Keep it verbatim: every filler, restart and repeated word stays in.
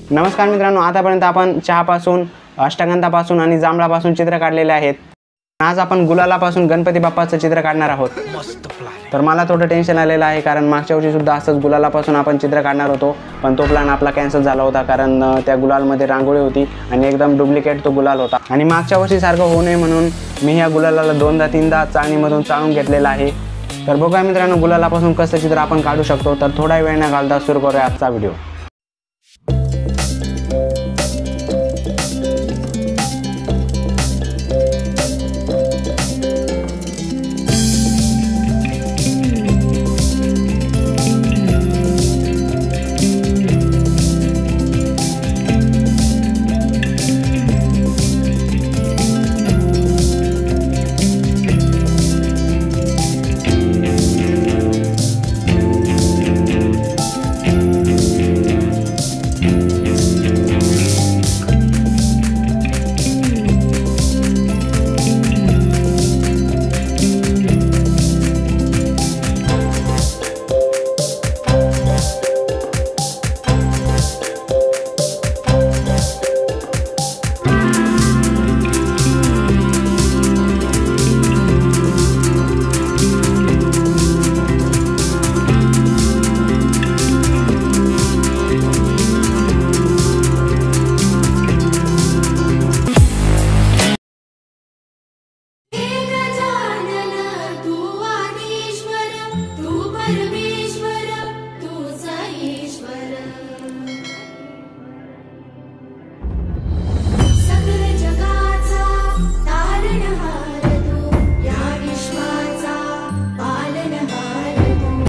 नमस्कार मित्रांनो, आतापर्यंत आपण चहापासून, अष्टगंधापासून आणि जांभळापासून चित्र काढलेले आहेत. आज आपण गुलालापासून गणपती बाप्पाचं चित्र काढणार आहोत. तर मला थोडं टेन्शन आलेलं आहे, कारण मागच्या वर्षी सुद्धा असंच गुलालापासून आपण चित्र काढणार होतो, पण तो प्लॅन आपला कॅन्सल झाला होता, कारण त्या गुलालमध्ये रांगोळी होती आणि एकदम डुप्लिकेट तो गुलाल होता. आणि मागच्या वर्षी सारखं होऊ नये म्हणून मी ह्या गुलालाला दोनदा तीनदा चाळणीमधून चाळून घेतलेला आहे. तर बघूया मित्रांनो, गुलालापासून कसं चित्र आपण काढू शकतो. तर थोडा वेळ न घालता सुरू करूया आजचा व्हिडिओ.